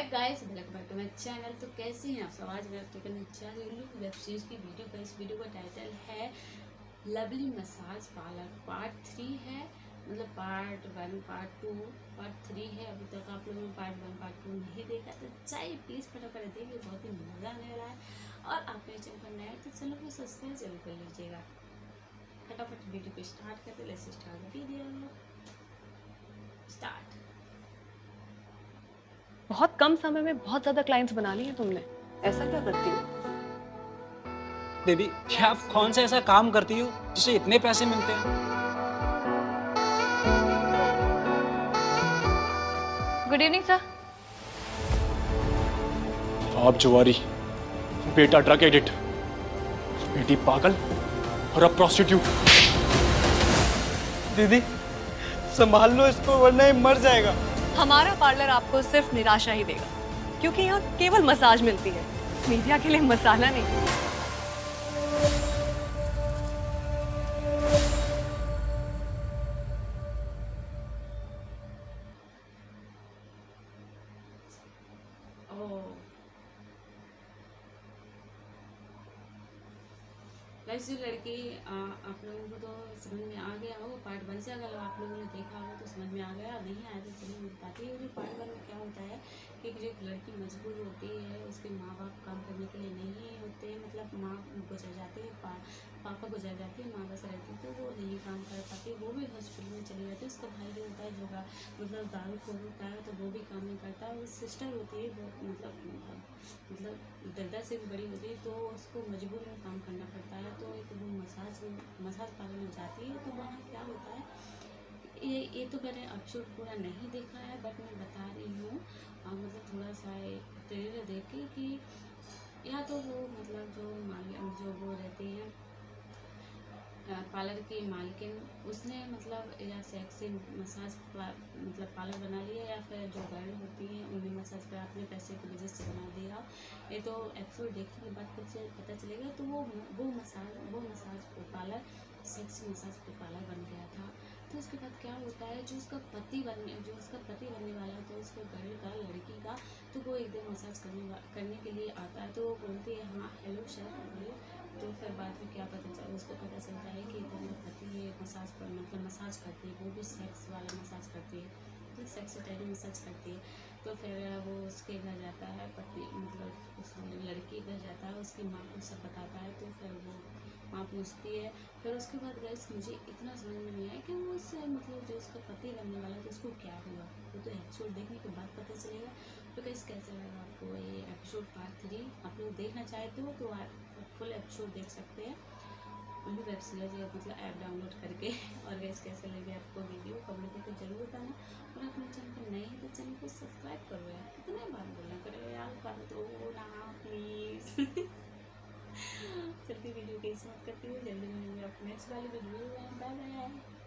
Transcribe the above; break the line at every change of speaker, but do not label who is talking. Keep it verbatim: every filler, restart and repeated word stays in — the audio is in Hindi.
Guys, welcome back to my channel. तो कैसे हैं आप सब? आज मैं आपके करने जा रही हूँ वेब सीरीज की वीडियो पर। इस वीडियो का टाइटल है lovely massage parlour part three है। मतलब part one, part two, part three है। अभी तक आप लोगों ने पार्ट वन, पार्ट टू नहीं देखा तो चाहिए प्लीज़ फटाफट देखिए, बहुत ही मज़ा आने वाला है। और आप मेरे चैनल पर नए हैं तो चैनल को सब्सक्राइब जरूर कर लीजिएगा। फटाफट वीडियो को स्टार्ट करते, लेट्स स्टार्ट वीडियो। स्टार्ट।
बहुत कम समय में बहुत ज्यादा क्लाइंट्स बना लिए तुमने। ऐसा क्या करती हो?
दीदी, क्या आप कौन सा ऐसा काम करती हो जिसे इतने पैसे मिलते हैं?
Good evening sir.
आप जुआरी, बेटा ड्रग एडिक्ट, बेटी पागल और अब प्रोस्टिट्यूट।
दीदी, संभाल लो इसको वरना ये मर जाएगा।
हमारा पार्लर आपको सिर्फ निराशा ही देगा, क्योंकि यहाँ केवल मसाज मिलती है, मीडिया के लिए मसाला नहीं।
वैसे जो लड़की आ, आप लोगों को तो समझ में आ गया हो पार्ट वन से। अगर आप लोगों ने देखा हो तो समझ में आ गया, नहीं आया तो समझ में बताती है। पार्ट वन में क्या होता है कि जो एक लड़की मजबूर होती है, उसके माँ बाप काम करने के लिए नहीं होते, मतलब माँ गुजर जाती है, पा, पापा गुजर जाती है, माँ बस रहती है, तो वो नहीं काम कर पाती। वो भी हॉस्पिटल में चली जाती है। उसका भाई जो होता है जो मतलब दारू खोल होता है, तो वो भी काम नहीं करता। वो सिस्टर होती है, वो मतलब मतलब दर्दा से भी बड़ी होती है, तो उसको मजबूर में काम करना पड़ता है। तो एक वो मसाज मसाज पार्लर में जाती है। तो वहाँ क्या होता है, ये ये तो मैंने एपिसोड पूरा नहीं देखा है, बट मैं बता रही हूँ मतलब थोड़ा सा ट्रेलर देख के कि या तो वो मतलब जो माल जो वो रहती हैं पार्लर की मालकिन, उसने मतलब या सेक्सी मसाज मतलब पार्लर बना लिया, या फिर जो गर्ल होती हैं उन्हें मसाज पर अपने पैसे की वजह से बना दिया। ये तो एपिसोड देखने के बाद खुद से पता चलेगा। तो वो वो मसाज वो massage parlour sexy massage parlour बन गया था। तो उसके बाद क्या होता है, जो उसका पति बनने जो उसका पति बनने वाला था, उसका गर्ल का लड़की का, तो वो एक दिन मसाज करने करने के लिए आता है। तो वो बोलती है हाँ हेलो सर बोलिए। तो फिर बाद में क्या पता चला, उसको पता चलता है कि तेरा पति ये मसाज पर मतलब मसाज करती है, वो भी सेक्स वाला मसाज करती है, तो सेक्स टाइप मसाज करती है। तो फिर वो उसके घर जाता है, पति मतलब उस लड़की घर जाता है, उसकी माँ को सब बताता है। तो फिर वो माँ पूछती है। फिर उसके बाद गैस मुझे इतना समझ में नहीं आया कि वो उससे मतलब जो उसका पति बनने वाला था उसको क्या हुआ, वो तो एपिसोड देखने के बाद पता चलेगा। तो गैस कैसा लगा आपको ये एपिसोड पार्ट थ्री? आप लोग देखना चाहते हो तो आप फुल एपिसोड देख सकते हैं उन्हीं वेब सीरीज मतलब ऐप डाउनलोड करके। और गैस कैसे लगे आपको वीडियो कमेंट करके जरूर बताना। और अपने चैनल पर नए हैं तो चैनल को सब्सक्राइब करो यार, कितने बार बोलना करो यार, कर दो ना प्लीज़। चलती वीडियो की स्टार्ट करती हूँ, जल्दी मिलेंगे अपने नेक्स्ट वाली वीडियो में। Bye bye.